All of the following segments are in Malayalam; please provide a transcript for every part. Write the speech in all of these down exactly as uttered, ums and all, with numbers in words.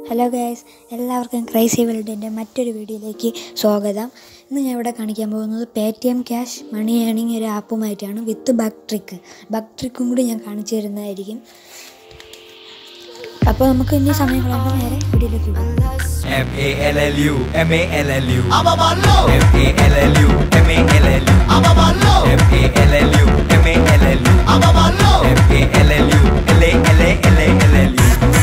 ഹലോ ഗൈസ്, എല്ലാവർക്കും ക്രൈസി വേൾഡിൻ്റെ മറ്റൊരു വീഡിയോയിലേക്ക് സ്വാഗതം. ഇന്ന് ഞാൻ ഇവിടെ കാണിക്കാൻ പോകുന്നത് Paytm cash money earning ഒരു ആപ്പുമായിട്ടാണ്, വിത്ത് ബഗ് ട്രിക്ക്. ബഗ് ട്രിക്കും കൂടി ഞാൻ കാണിച്ചു തരുന്നതായിരിക്കും. അപ്പോൾ നമുക്ക് ഇനി സമയം കളയാണ്ട് നേരെ വീഡിയോയിലേക്ക് പോകാം. M A L L U M A L L U M A L L U M A L L U M A L L U M A L L U M A L L U L A L A L A L A.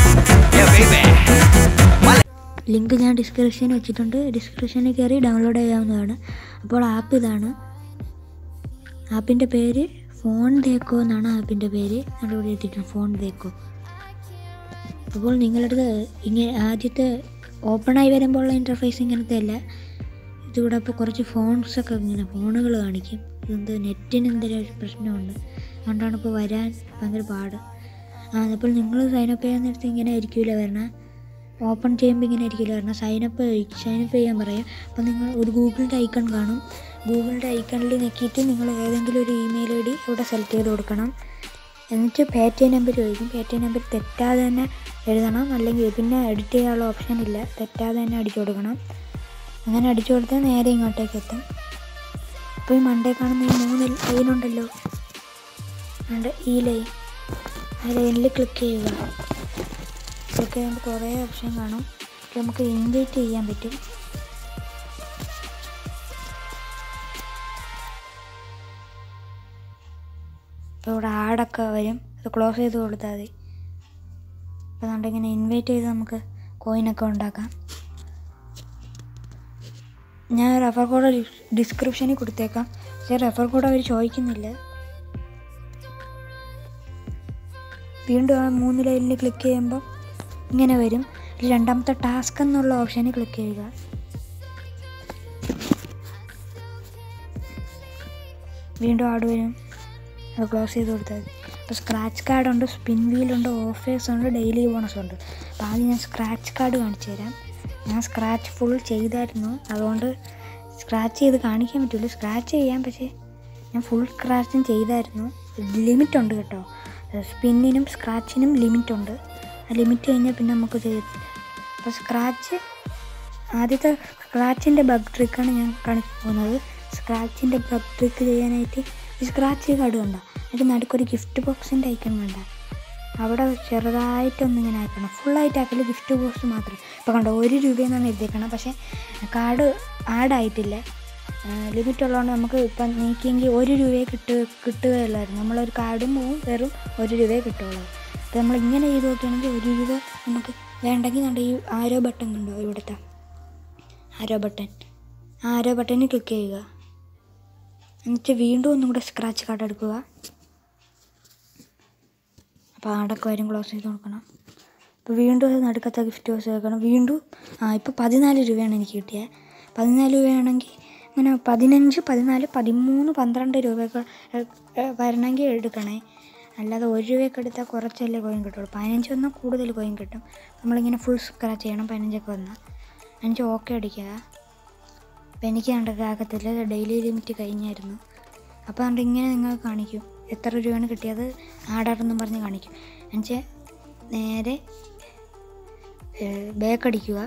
Link ഞാൻ ഡിസ്ക്രിപ്ഷനിൽ വെച്ചിട്ടുണ്ട്. ഡിസ്ക്രിപ്ഷനിൽ കയറി ഡൗൺലോഡ് ചെയ്യാവുന്നതാണ്. അപ്പോൾ ആപ്പ് ഇതാണ്. ആപ്പിൻ്റെ പേര് ഫോൺ ദേക്കോ എന്നാണ് ആപ്പിൻ്റെ പേര്. ഡൗൺലോഡ് ചെയ്തിട്ടുണ്ട്, ഫോൺ ദേക്കോ. അപ്പോൾ നിങ്ങളുടെ ഇങ്ങനെ ആദ്യത്തെ ഓപ്പണായി വരുമ്പോഴുള്ള ഇൻ്റർഫേസ് ഇങ്ങനത്തെ അല്ല. ഇതിവിടെ ഇപ്പോൾ കുറച്ച് ഫോൺസൊക്കെ ഇങ്ങനെ ഫോണുകൾ കാണിക്കും. ഇതെന്ത് നെറ്റിന് എന്തെങ്കിലും പ്രശ്നമുണ്ട്, അതുകൊണ്ടാണ് ഇപ്പോൾ വരാൻ ഭയങ്കര പാട്. ആ അപ്പോൾ നിങ്ങൾ സൈനപ്പ് ചെയ്യാൻ നേരത്തെ ഇങ്ങനെ ആയിരിക്കില്ല വരണം. ഓപ്പൺ ചെയ്യുമ്പോൾ ഇങ്ങനെ ആയിരിക്കില്ല വരണം. സൈനപ്പ് സൈനപ്പ് ചെയ്യാൻ പറയും. അപ്പോൾ നിങ്ങൾ ഒരു ഗൂഗിളിൻ്റെ ഐക്കൺ കാണും. ഗൂഗിളിൻ്റെ ഐക്കണിൽ ഞെക്കിയിട്ട് നിങ്ങൾ ഏതെങ്കിലും ഒരു ഇമെയിൽ ഐ ഡി ഇവിടെ സെലക്ട് ചെയ്ത് കൊടുക്കണം. എന്നിട്ട് പേ ടി എം നമ്പർ ചോദിക്കും. പേ ടി എം നമ്പർ തെറ്റാതെ തന്നെ എഴുതണം, അല്ലെങ്കിൽ പിന്നെ എഡിറ്റ് ചെയ്യാനുള്ള ഓപ്ഷൻ ഇല്ല. തെറ്റാതെ തന്നെ അടിച്ചു കൊടുക്കണം. അങ്ങനെ അടിച്ചു കൊടുത്താൽ നേരെ ഇങ്ങോട്ടേക്ക് എത്തും. അപ്പോൾ ഈ മണ്ടേ കാണുന്ന ഈ മൂന്ന് ലൈനുണ്ടല്ലോ, ഉണ്ട് ഈ ലൈൻ, ആ ലൈനിൽ ക്ലിക്ക് ചെയ്യുക. ക്ലിക്ക് ചെയ്യുമ്പോൾ കുറേ ഓപ്ഷൻ കാണും. നമുക്ക് ഇൻവൈറ്റ് ചെയ്യാൻ പറ്റും. ഇപ്പോൾ ഇവിടെ ആഡൊക്കെ വരും, അത് ക്ലോസ് ചെയ്ത് കൊടുത്താൽ മതി. അപ്പോൾ അതുകൊണ്ട് ഇങ്ങനെ ഇൻവൈറ്റ് ചെയ്ത് നമുക്ക് കോയിനൊക്കെ ഉണ്ടാക്കാം. ഞാൻ റെഫർ കോഡ് ഡിസ്ക്രിപ്ഷനിൽ കൊടുത്തേക്കാം. പക്ഷേ റെഫർ കോഡ് അവർ ചോദിക്കുന്നില്ല. വീണ്ടും ആ മൂന്ന് ലൈനിൽ ക്ലിക്ക് ചെയ്യുമ്പോൾ ഇങ്ങനെ വരും. രണ്ടാമത്തെ ടാസ്ക് എന്നുള്ള ഓപ്ഷനിൽ ക്ലിക്ക് ചെയ്യുക. വീണ്ടും ആഡ് വരും, അത് ക്ലോസ് ചെയ്ത് കൊടുത്താൽ മതി. അപ്പോൾ സ്ക്രാച്ച് കാർഡുണ്ട്, സ്പിൻ വീലുണ്ട്, ഓഫേഴ്സ് ഉണ്ട്, ഡെയിലി ബോണസ് ഉണ്ട്. അപ്പോൾ ആദ്യം ഞാൻ സ്ക്രാച്ച് കാർഡ് കാണിച്ചു തരാം. ഞാൻ സ്ക്രാച്ച് ഫുൾ ചെയ്തായിരുന്നു, അതുകൊണ്ട് സ്ക്രാച്ച് ചെയ്ത് കാണിക്കാൻ പറ്റില്ല. സ്ക്രാച്ച് ചെയ്യാം, പക്ഷേ ഞാൻ ഫുൾ സ്ക്രാച്ചും ചെയ്തായിരുന്നു. ലിമിറ്റ് ഉണ്ട് കേട്ടോ, സ്പിന്നിനും സ്ക്രാച്ചിനും ലിമിറ്റ് ഉണ്ട്. ആ ലിമിറ്റ് കഴിഞ്ഞാൽ പിന്നെ നമുക്ക് ചെയ്യത്തില്ല. അപ്പോൾ സ്ക്രാച്ച് ആദ്യത്തെ സ്ക്രാച്ചിൻ്റെ ബഗ് ട്രിക്കാണ് ഞാൻ കാണിക്കാൻ പോകുന്നത്. സ്ക്രാച്ചിൻ്റെ ബഗ് ട്രിക്ക് ചെയ്യാനായിട്ട് ഈ സ്ക്രാച്ച് കാർഡ് കണ്ട, അതിൻ്റെ നടുക്കൊരു ഗിഫ്റ്റ് ബോക്സിൻ്റെ ഐക്കൺ വേണ്ട, അവിടെ ചെറുതായിട്ടൊന്നിങ്ങനെ ആക്കണം. ഫുള്ളായിട്ട് ആക്കില്ല, ഗിഫ്റ്റ് ബോക്സ് മാത്രം. ഇപ്പോൾ കണ്ടോ, ഒരു രൂപയെന്നാണ് എഴുതിയേക്കണം. പക്ഷേ കാർഡ് ആഡായിട്ടില്ല. ലിമിറ്റ് ഉള്ളതുകൊണ്ട് നമുക്ക് ഇപ്പം നീക്കിയെങ്കിൽ ഒരു രൂപയെ കിട്ടു കിട്ടുകയുള്ളായിരുന്നു. നമ്മളൊരു കാർഡും പോവും, വെറും ഒരു രൂപയെ കിട്ടുള്ളൂ. അപ്പോൾ നമ്മൾ ഇങ്ങനെ ചെയ്ത് നോക്കുകയാണെങ്കിൽ ഒരു രൂപ നമുക്ക് വേണ്ടെങ്കിൽ നമ്മുടെ ഈ ആരോ ബട്ടൺ കണ്ടോ, ഇവിടുത്തെ ആരോ ബട്ടൺ, ആ ആരോ ബട്ടണിൽ ക്ലിക്ക് ചെയ്യുക. എന്നിട്ട് വീണ്ടും ഒന്നും കൂടെ സ്ക്രാച്ച് കാർഡ് എടുക്കുക. അപ്പോൾ ആടൊക്കെ വരും, ക്ലോസ് ചെയ്ത് കൊടുക്കണം. അപ്പോൾ വീണ്ടും അത് നടുക്കത്തെ ഗിഫ്റ്റ് ബോക്സ് വെക്കണം. വീണ്ടും ആ ഇപ്പോൾ പതിനാല് രൂപയാണ് എനിക്ക് കിട്ടിയത്. പതിനാല് രൂപയാണെങ്കിൽ അങ്ങനെ പതിനഞ്ച് പതിനാല് പതിമൂന്ന് പന്ത്രണ്ട് രൂപയൊക്കെ വരണമെങ്കിൽ എടുക്കണേ. അല്ലാതെ ഒരു രൂപയൊക്കെ എടുത്താൽ കുറച്ചല്ലേ കോയിൻ കിട്ടുള്ളൂ. പതിനഞ്ച് വന്നാൽ കൂടുതൽ കോയിൻ കിട്ടും. നമ്മളിങ്ങനെ ഫുൾ സ്ക്രാച്ച് ചെയ്യണം. പതിനഞ്ചൊക്കെ വന്നാൽ അഞ്ച് ഓക്കെ അടിക്കുക. അപ്പോൾ എനിക്ക് കണ്ടൊക്കെ ആകത്തില്ല, ഡെയിലി ലിമിറ്റ് കഴിഞ്ഞായിരുന്നു. അപ്പോൾ അതുകൊണ്ട് ഇങ്ങനെ നിങ്ങൾ കാണിക്കും എത്ര രൂപയാണ് കിട്ടിയത്, ആടാറെന്നും പറഞ്ഞ് കാണിക്കും. എന്നുവെച്ചാൽ നേരെ ബാക്ക് അടിക്കുക.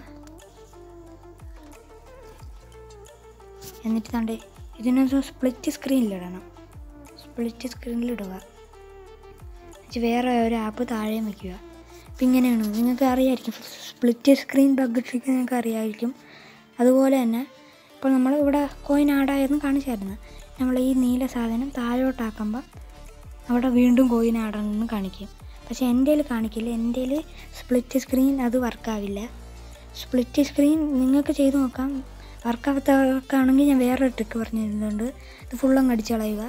എന്നിട്ട് തണ്ടേ ഇതിനൊരു സ്പ്ലിറ്റ് സ്ക്രീനിലിടണം. സ്പ്ലിറ്റ് സ്ക്രീനിലിടുക. വേറെ ഒരു ആപ്പ് താഴെയും വയ്ക്കുക. അപ്പം ഇങ്ങനെയാണ്, നിങ്ങൾക്ക് അറിയാമായിരിക്കും സ്പ്ലിറ്റ് സ്ക്രീൻ ബഗ് ട്രിക്ക്, നിങ്ങൾക്ക് അറിയാമായിരിക്കും. അതുപോലെ തന്നെ ഇപ്പോൾ നമ്മൾ ഇവിടെ കോയിൻ ആഡായെന്ന് കാണിച്ചായിരുന്നു. നമ്മൾ ഈ നീല സാധനം താഴോട്ടാക്കുമ്പോൾ അവിടെ വീണ്ടും കോയിൻ ആഡാണെന്ന് കാണിക്കും. പക്ഷേ എൻ്റെ കയ്യിൽ കാണിക്കില്ല. എൻ്റെ കയ്യിൽ സ്പ്ലിറ്റ് സ്ക്രീൻ അത് വർക്കാവില്ല. സ്പ്ലിറ്റ് സ്ക്രീൻ നിങ്ങൾക്ക് ചെയ്ത് നോക്കാം. വർക്കാവാത്തവർക്കാണെങ്കിൽ ഞാൻ വേറൊരു ട്രിക്ക് പറഞ്ഞു തരുന്നുണ്ട്. ഇത് ഫുള്ളങ്ങ് അടിച്ച് കളയുക.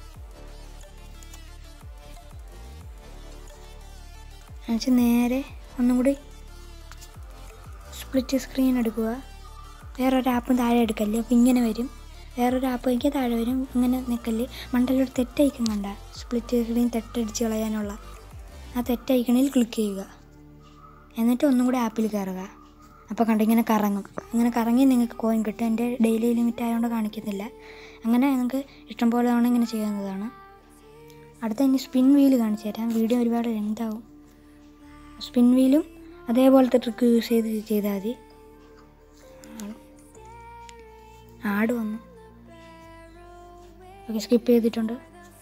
എന്നുവെച്ചാൽ നേരെ ഒന്നും കൂടി സ്പ്ലിറ്റ് സ്ക്രീൻ എടുക്കുക. വേറൊരു ആപ്പും താഴെ എടുക്കല്ലേ. അപ്പോൾ ഇങ്ങനെ വരും. വേറൊരു ആപ്പ് വയ്ക്കുക, താഴെ വരും. ഇങ്ങനെ നിൽക്കല്ലേ. മണ്ടയിലൊരു തെറ്റൈക്കൺ കണ്ട, സ്പ്ലിറ്റ് സ്ക്രീൻ തെറ്റടിച്ച് കളയാനുള്ള ആ തെറ്റൈക്കണിൽ ക്ലിക്ക് ചെയ്യുക. എന്നിട്ട് ഒന്നും കൂടി ആപ്പിൽ കയറുക. അപ്പോൾ കണ്ട് ഇങ്ങനെ കറങ്ങും. ഇങ്ങനെ കറങ്ങി നിങ്ങൾക്ക് കോയിൻ കിട്ടും. എൻ്റെ ഡെയിലി ലിമിറ്റ് ആയതുകൊണ്ട് കാണിക്കുന്നില്ല. അങ്ങനെ നിങ്ങൾക്ക് ഇഷ്ടംപോലെ തവണ ഇങ്ങനെ ചെയ്യാവുന്നതാണ്. അടുത്ത ഇനി സ്പിൻ വീല് കാണിച്ചു തരാം. വീഡിയോ ഒരുപാട് ലെങ്താവും. സ്പിൻ വീലും അതേപോലത്തെ ട്രിക്ക് യൂസ് ചെയ്ത് ചെയ്താൽ മതി. ആഡ് വന്നു. ഓക്കെ, സ്കിപ്പ് ചെയ്തിട്ടുണ്ട്.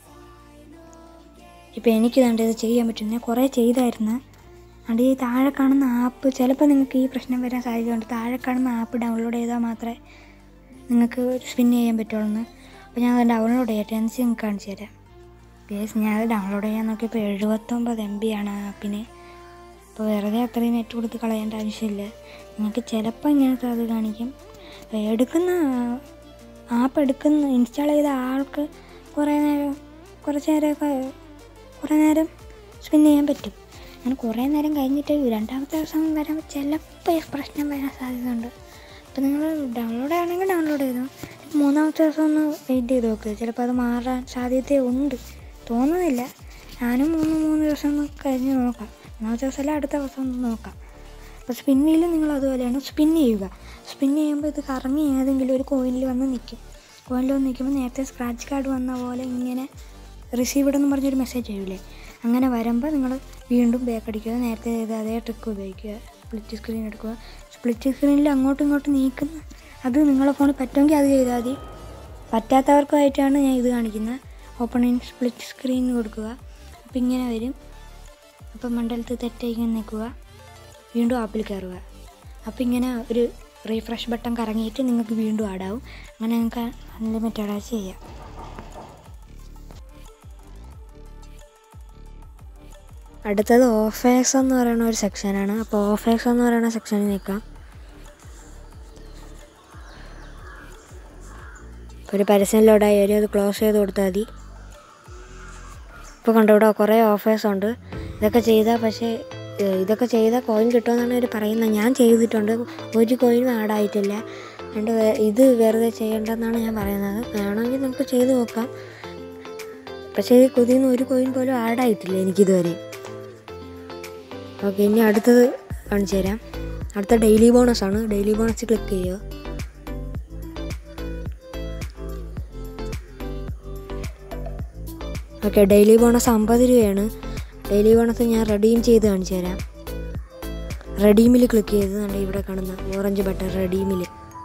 ഇപ്പോൾ എനിക്ക് കണ്ട് ഇത് ചെയ്യാൻ പറ്റും. ഞാൻ കുറേ ചെയ്തായിരുന്നു. അതുകൊണ്ട് ഈ താഴെ കാണുന്ന ആപ്പ് ചിലപ്പോൾ നിങ്ങൾക്ക് ഈ പ്രശ്നം വരാൻ സാധ്യതയുണ്ട്. താഴെ കാണുന്ന ആപ്പ് ഡൗൺലോഡ് ചെയ്താൽ മാത്രമേ നിങ്ങൾക്ക് സ്പിൻ ചെയ്യാൻ പറ്റുള്ളൂ. അപ്പോൾ ഞാൻ അത് ഡൗൺലോഡ് ചെയ്യട്ടെ, എന്ന് വെച്ച് നിങ്ങൾക്ക് കാണിച്ചു തരാം. പ്ലീസ്, ഞാൻ അത് ഡൗൺലോഡ് ചെയ്യാൻ നോക്കിയപ്പോൾ എഴുപത്തൊമ്പത് എം ബി ആണ് ആ ആപ്പിന്. അപ്പോൾ വെറുതെ അത്രയും നെറ്റ് കൊടുത്ത് കളയേണ്ട ആവശ്യമില്ല. നിങ്ങൾക്ക് ചിലപ്പോൾ ഇങ്ങനത്തെ അത് കാണിക്കും. എടുക്കുന്ന ആപ്പ് എടുക്കുന്ന ഇൻസ്റ്റാൾ ചെയ്ത ആൾക്ക് കുറേ നേരം കുറച്ച് നേരമൊക്കെ കുറേ നേരം സ്പിൻ ചെയ്യാൻ പറ്റും. അങ്ങനെ കുറേ നേരം കഴിഞ്ഞിട്ട് രണ്ടാമത്തെ ദിവസം വരാൻ ചിലപ്പോൾ പ്രശ്നം വരാൻ സാധ്യതയുണ്ട്. അപ്പോൾ നിങ്ങൾ ഡൗൺലോഡ് ആണെങ്കിൽ ഡൗൺലോഡ് ചെയ്തോ. മൂന്നാമത്തെ ദിവസം ഒന്ന് വെയിറ്റ് ചെയ്ത് നോക്കുക. ചിലപ്പോൾ അത് മാറാൻ സാധ്യതയുണ്ട്, തോന്നുന്നില്ല. ഞാനും മൂന്ന് മൂന്ന് ദിവസം ഒന്ന് കഴിഞ്ഞ് നോക്കാം. മൂന്നാമത്തെ ദിവസമല്ല, അടുത്ത ദിവസം ഒന്ന് നോക്കാം. അപ്പോൾ സ്പിൻ വീൽ നിങ്ങൾ അതുപോലെയാണ് സ്പിൻ ചെയ്യുക. സ്പിൻ ചെയ്യുമ്പോൾ ഇത് കറങ്ങി ഏതെങ്കിലും ഒരു കോയിനിൽ വന്ന് നിൽക്കും. കോയിനിൽ വന്ന് നിൽക്കുമ്പോൾ നേരത്തെ സ്ക്രാച്ച് കാർഡ് വന്ന പോലെ ഇങ്ങനെ റിസീവ്ഡ് എന്ന് പറഞ്ഞൊരു മെസ്സേജ് ചെയ്യൂലേ, അങ്ങനെ വരുമ്പോൾ നിങ്ങൾ വീണ്ടും ബാക്ക് അടിക്കുക. നേരത്തെ ചെയ്ത അതേ ട്രിക്ക് ഉപയോഗിക്കുക. സ്പ്ലിറ്റ് സ്ക്രീൻ എടുക്കുക. സ്പ്ലിറ്റ് സ്ക്രീനിൽ അങ്ങോട്ടും ഇങ്ങോട്ടും നീക്കുന്ന അത് നിങ്ങളെ ഫോണിൽ പറ്റുമെങ്കിൽ അത് ചെയ്താൽ മതി. പറ്റാത്തവർക്കുമായിട്ടാണ് ഞാൻ ഇത് കാണിക്കുന്നത്. ഓപ്പൺ ഇൻ സ്പ്ലിറ്റ് സ്ക്രീൻ കൊടുക്കുക. അപ്പോൾ ഇങ്ങനെ വരും. അപ്പം മണ്ടലത്ത് തെറ്റായിക്കാൻ നിൽക്കുക. വീണ്ടും ആപ്പിൽ കയറുക. അപ്പോൾ ഇങ്ങനെ ഒരു റീഫ്രഷ് ബട്ടൺ കറങ്ങിയിട്ട് നിങ്ങൾക്ക് വീണ്ടും ആഡാവും. അങ്ങനെ നിങ്ങൾക്ക് അൺലിമിറ്റഡ് ആയി ചെയ്യാം. അടുത്തത് ഓഫേഴ്സ് എന്ന് പറയുന്ന ഒരു സെക്ഷനാണ്. അപ്പോൾ ഓഫേഴ്സ് എന്ന് പറയുന്ന സെക്ഷനിൽ നിൽക്കാം. ഒരു പരസ്യം ലോഡായി വരും, അത് ക്ലോസ് ചെയ്ത് കൊടുത്താൽ മതി. ഇപ്പോൾ കണ്ടോ, ഇവിടെ കുറേ ഓഫേഴ്സ് ഉണ്ട്. ഇതൊക്കെ ചെയ്താൽ പക്ഷേ ഇതൊക്കെ ചെയ്താൽ കോയിൻ കിട്ടുമെന്നാണ് അവർ പറയുന്നത്. ഞാൻ ചെയ്തിട്ടുണ്ട്, ഒരു കോയിനും ആഡായിട്ടില്ല. അതുകൊണ്ട് ഇത് വെറുതെ ചെയ്യേണ്ടെന്നാണ് ഞാൻ പറയുന്നത്. വേണമെങ്കിൽ നമുക്ക് ചെയ്ത് നോക്കാം. പക്ഷേ ഈ കൊതിയിൽ നിന്ന് ഒരു കോയിൻ പോലും ആഡായിട്ടില്ല എനിക്കിതുവരെ. ഓക്കെ, ഇനി അടുത്തത് കാണിച്ചു തരാം. അടുത്ത ഡെയിലി ബോണസാണ്. ഡെയിലി ബോണസ് ക്ലിക്ക് ചെയ്യുക. ഓക്കെ, ഡെയിലി ബോണസ് അമ്പത് രൂപയാണ്. ഡെയിലി ബോണസ് ഞാൻ റെഡീം ചെയ്ത് കാണിച്ചു തരാം. റെഡീമിൽ ക്ലിക്ക് ചെയ്ത് കണ്ട് ഇവിടെ കാണുന്ന ഓറഞ്ച് ബട്ടൺ റെഡീമിൽ.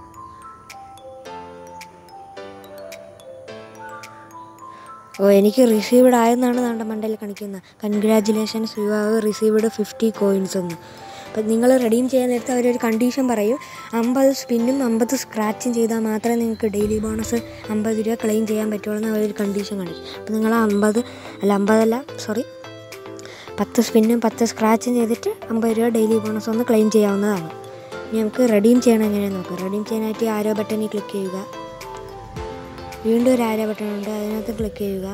ഓ, എനിക്ക് റിസീവ്ഡ് ആയെന്നാണ് നമ്മുടെ മണ്ടയിൽ കാണിക്കുന്നത്. Congratulations, you have received fifty coins എന്ന്. അപ്പം നിങ്ങൾ റെഡീം ചെയ്യാൻ നേരത്തെ അവരൊരു കണ്ടീഷൻ പറയും. അമ്പത് സ്പിന്നും അമ്പത് സ്ക്രാച്ചും ചെയ്താൽ മാത്രമേ നിങ്ങൾക്ക് ഡെയിലി ബോണസ് അമ്പത് രൂപ ക്ലെയിം ചെയ്യാൻ പറ്റുള്ളൂ എന്ന് അവരൊരു കണ്ടീഷൻ കാണിക്കും. അപ്പോൾ നിങ്ങൾ അമ്പത് അല്ല അമ്പതല്ല സോറി പത്ത് സ്പിന്നും പത്ത് സ്ക്രാച്ചും ചെയ്തിട്ട് അമ്പത് രൂപ ഡെയിലി ബോണസ് ഒന്ന് ക്ലെയിം ചെയ്യാവുന്നതാണ്. ഇനി നമുക്ക് റെഡീം ചെയ്യണം എങ്ങനെയാണെന്ന് നോക്കാം. റെഡീം ചെയ്യാനായിട്ട് ആരോ ബട്ടണിൽ ക്ലിക്ക് ചെയ്യുക. വീണ്ടും ഒരു ആരോ ബട്ടൺ ഉണ്ട്, അതിനകത്ത് ക്ലിക്ക് ചെയ്യുക.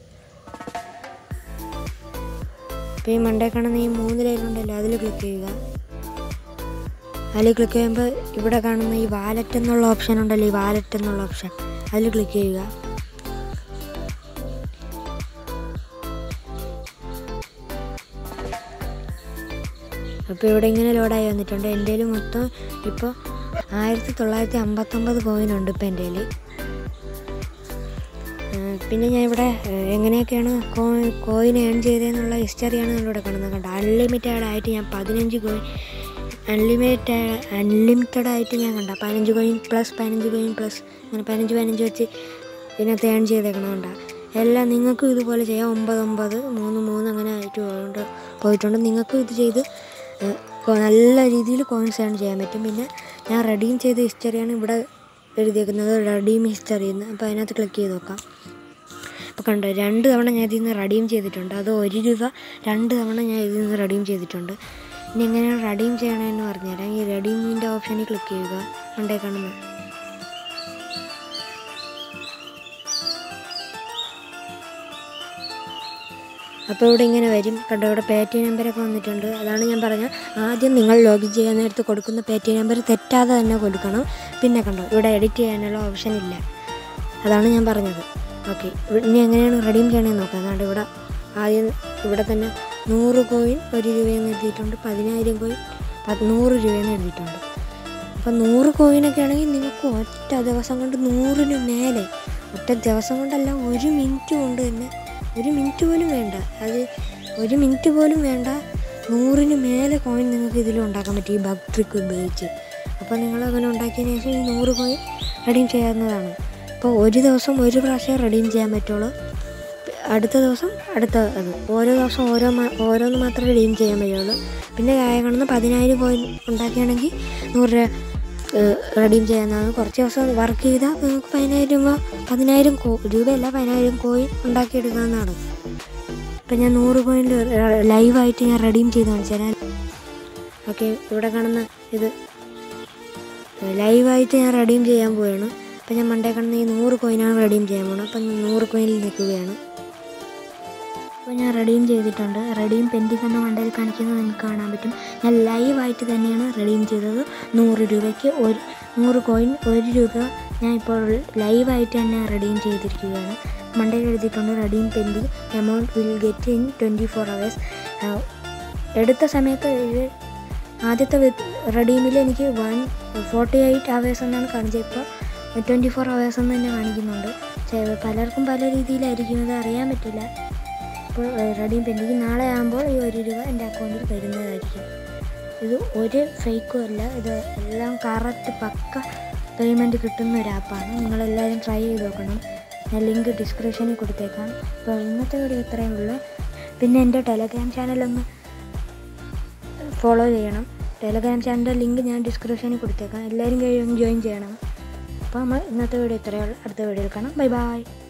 ഇപ്പോൾ ഈ മണ്ടേ കാണുന്ന ഈ മൂന്ന് ലൈനുണ്ടല്ലോ, അതിൽ ക്ലിക്ക് ചെയ്യുക. അതിൽ ക്ലിക്ക് ചെയ്യുമ്പോൾ ഇവിടെ കാണുന്ന ഈ വാലറ്റ് എന്നുള്ള ഓപ്ഷൻ ഉണ്ടല്ലോ, ഈ വാലറ്റ് എന്നുള്ള ഓപ്ഷൻ അതിൽ ക്ലിക്ക് ചെയ്യുക. അപ്പോൾ ഇവിടെ ഇങ്ങനെ ലോഡായി വന്നിട്ടുണ്ട്. എൻ്റെ കയ്യിൽ മൊത്തം ഇപ്പോൾ ആയിരത്തി തൊള്ളായിരത്തി അമ്പത്തൊമ്പത് കോയിനുണ്ട് ഇപ്പോൾ എൻ്റെ കയ്യിൽ. പിന്നെ ഞാൻ ഇവിടെ എങ്ങനെയൊക്കെയാണ് കോ കോയിൻ ഏൺ ചെയ്തതെന്നുള്ള ഹിസ്റ്ററിയാണ് നമ്മളിവിടെ കാണുന്നത്. കണ്ടോ, അൺലിമിറ്റഡ് ആയിട്ട് ഞാൻ പതിനഞ്ച് കോയിൻ അൺലിമിറ്റഡ് അൺലിമിറ്റഡ് ആയിട്ട് ഞാൻ കണ്ട പതിനഞ്ച് കോയിൻ പ്ലസ് പതിനഞ്ച് കോയിൻ പ്ലസ് അങ്ങനെ പതിനഞ്ച് പതിനഞ്ച് വെച്ച് ഇതിനകത്ത് ഏൺ ചെയ്തേക്കണമുണ്ട. എല്ലാം നിങ്ങൾക്കും ഇതുപോലെ ചെയ്യാം. ഒമ്പത് ഒമ്പത് മൂന്ന് മൂന്ന് അങ്ങനെ ആയിട്ട് പോയിട്ടുണ്ട് പോയിട്ടുണ്ട് നിങ്ങൾക്കും ഇത് ചെയ്ത് നല്ല രീതിയിൽ കോയിൻസ് ഏൺ ചെയ്യാൻ പറ്റും. പിന്നെ ഞാൻ റെഡീം ചെയ്ത ഹിസ്റ്ററിയാണ് ഇവിടെ എഴുതിയേക്കുന്നത്, റെഡീം ഹിസ്റ്ററി എന്ന്. അപ്പോൾ അതിനകത്ത് ക്ലിക്ക് ചെയ്ത് നോക്കാം. അപ്പോൾ കണ്ടോ, രണ്ട് തവണ ഞാൻ ഇതിൽ നിന്ന് റെഡീം ചെയ്തിട്ടുണ്ട്. അത് ഒരു രൂപ രണ്ട് തവണ ഞാൻ ഇതിൽ നിന്ന് റെഡീം ചെയ്തിട്ടുണ്ട്. ഇനി എങ്ങനെയാണ് റെഡീം ചെയ്യണമെന്ന് പറഞ്ഞുതരാം. ഈ റെഡീമിൻ്റെ ഓപ്ഷനിൽ ക്ലിക്ക് ചെയ്യുക. കണ്ടേ കാണുന്നു. അപ്പോൾ ഇവിടെ ഇങ്ങനെ വരും. കണ്ടോ, ഇവിടെ പേ ടി എം നമ്പരൊക്കെ വന്നിട്ടുണ്ട്. അതാണ് ഞാൻ പറഞ്ഞത്, ആദ്യം നിങ്ങൾ ലോഗിൻ ചെയ്യാൻ നേരത്ത് കൊടുക്കുന്ന പേ ടി എം നമ്പർ തെറ്റാതെ തന്നെ കൊടുക്കണം. പിന്നെ കണ്ടോ, ഇവിടെ എഡിറ്റ് ചെയ്യാനുള്ള ഓപ്ഷൻ ഇല്ല. അതാണ് ഞാൻ പറഞ്ഞത്. ഓക്കെ, ഇനി എങ്ങനെയാണ് റെഡീം ചെയ്യണമെന്ന് നോക്കാം. അതുകൊണ്ട് ഇവിടെ ആദ്യം ഇവിടെ തന്നെ നൂറ് കോയിൻ ഒരു രൂപയെന്ന് എഴുതിയിട്ടുണ്ട്, പതിനായിരം കോയിൻ നൂറ് രൂപയെന്ന് എഴുതിയിട്ടുണ്ട്. അപ്പോൾ നൂറ് കോയിനൊക്കെ ആണെങ്കിൽ നിങ്ങൾക്ക് ഒറ്റ ദിവസം കൊണ്ട് നൂറിന് മേലെ, ഒറ്റ ദിവസം കൊണ്ടല്ല ഒരു മിനിറ്റ് കൊണ്ട് തന്നെ, ഒരു മിനിറ്റ് പോലും വേണ്ട, അത് ഒരു മിനിറ്റ് പോലും വേണ്ട, നൂറിന് മേലെ കോയിൻ നിങ്ങൾക്ക് ഇതിൽ ഉണ്ടാക്കാൻ പറ്റും ഈ ബഗ് ട്രിക്ക് ഉപയോഗിച്ച്. അപ്പോൾ നിങ്ങൾ അങ്ങനെ ഉണ്ടാക്കിയതിന് ശേഷം ഈ നൂറ് കോയിൻ റെഡീം ചെയ്യാവുന്നതാണ്. അപ്പോൾ ഒരു ദിവസം ഒരു പ്രാവശ്യം റെഡീം ചെയ്യാൻ പറ്റുള്ളൂ. അടുത്ത ദിവസം അടുത്ത അത് ഓരോ ദിവസം ഓരോ ഓരോന്ന് മാത്രമേ റെഡീം ചെയ്യാൻ പറ്റുള്ളൂ. പിന്നെ താഴെ കാണുന്ന പതിനായിരം കോയിൻ ഉണ്ടാക്കുകയാണെങ്കിൽ നൂറ് രൂപ റെഡീം ചെയ്യാവുന്നതാണ്. കുറച്ച് ദിവസം വർക്ക് ചെയ്താൽ നിങ്ങൾക്ക് പതിനായിരം രൂപ പതിനായിരം കോ രൂപയല്ല പതിനായിരം കോയിൻ ഉണ്ടാക്കിയെടുക്കാവുന്നതാണ്. ഇപ്പം ഞാൻ നൂറ് കോയിൻ ലൈവായിട്ട് ഞാൻ റെഡീം ചെയ്ത് കാണിച്ചു തരാം. ഓക്കെ, ഇവിടെ കാണുന്ന ഇത് ലൈവായിട്ട് ഞാൻ റെഡീം ചെയ്യാൻ പോവുകയാണ്. അപ്പം ഞാൻ മണ്ടേ കാണുന്ന ഈ നൂറ് കോയിനാണ് റെഡീം ചെയ്യാൻ പോകുന്നത്. അപ്പം നൂറ് കോയിനിൽ നിൽക്കുകയാണ്. അപ്പോൾ ഞാൻ റെഡീം ചെയ്തിട്ടുണ്ട്. റെഡീം പെൻഡിങ് എന്ന മണ്ടയിൽ കാണിക്കുന്നത് നിങ്ങൾക്ക് കാണാൻ പറ്റും. ഞാൻ ലൈവായിട്ട് തന്നെയാണ് റെഡീം ചെയ്തത്. നൂറ് രൂപയ്ക്ക് ഒരു നൂറ് കോയിൻ ഒരു രൂപ ഞാൻ ഇപ്പോൾ ലൈവായിട്ട് തന്നെ റെഡീം ചെയ്തിരിക്കുകയാണ്. മണ്ടയിൽ എഴുതിയിട്ടുണ്ട് redeem pending amount will get in twenty four hours. എടുത്ത സമയത്ത് ആദ്യത്തെ റെഡീമിൽ എനിക്ക് വൺ ഫോർട്ടി എയ്റ്റ് അവേഴ്സ് എന്നാണ് കാണിച്ചത്. ഇപ്പോൾ ട്വൻറ്റി ഫോർ അവേഴ്സ് എന്ന് തന്നെ കാണിക്കുന്നുണ്ട്. പലർക്കും പല രീതിയിലായിരിക്കും, ഇത് അറിയാൻ പറ്റില്ല. അപ്പോൾ റെഡീം പെൻഡിങ് നാളെ ആകുമ്പോൾ ഈ ഒരു രൂപ എൻ്റെ അക്കൗണ്ടിൽ വരുന്നതായിരിക്കും. ഇത് ഒരു ഫേക്കും അല്ല, ഇത് എല്ലാം കറക്റ്റ് പക്ക പേയ്മെൻറ്റ് കിട്ടുന്ന ഒരു ആപ്പാണ്. നിങ്ങളെല്ലാവരും ട്രൈ ചെയ്ത് നോക്കണം. ഞാൻ ലിങ്ക് ഡിസ്ക്രിപ്ഷനിൽ കൊടുത്തേക്കാം. അപ്പോൾ ഇന്നത്തെ വീഡിയോ ഇത്രയേ ഉള്ളൂ. പിന്നെ എൻ്റെ ടെലഗ്രാം ചാനലൊന്ന് ഫോളോ ചെയ്യണം. ടെലഗ്രാം ചാനലിൻ്റെ ലിങ്ക് ഞാൻ ഡിസ്ക്രിപ്ഷനിൽ കൊടുത്തേക്കാം. എല്ലാവരും കഴിയും ജോയിൻ ചെയ്യണം. അപ്പോൾ നമ്മൾ ഇന്നത്തെ വീഡിയോ ഇത്രയേ ഉള്ളൂ. അടുത്ത വീഡിയോയിൽ കാണാം. Bye by.